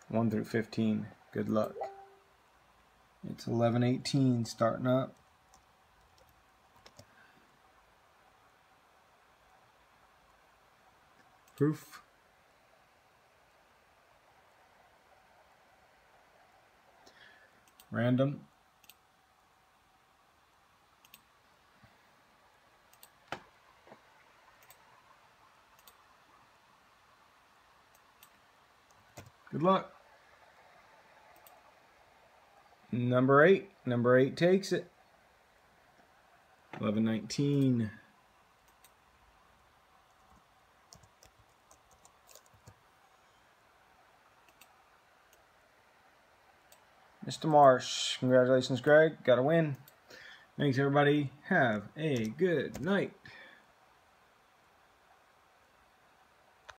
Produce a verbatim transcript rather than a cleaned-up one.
one through fifteen. Good luck. It's eleven eighteen starting up. Proof. Random. Good luck. Number eight. Number eight takes it. eleven nineteen. Mister Marsh. Congratulations, Greg. Got a win. Thanks, everybody. Have a good night.